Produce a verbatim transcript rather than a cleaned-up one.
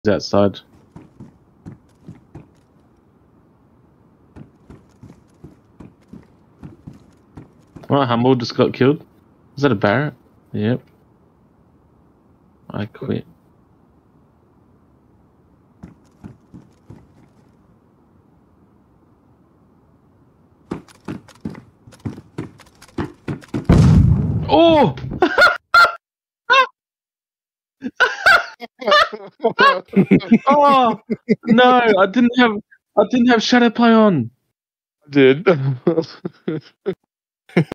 outside. Well, Humble just got killed. Is that a Barrett? Yep. I quit. Oh! Oh no! I didn't have I didn't have shadow play on. I did.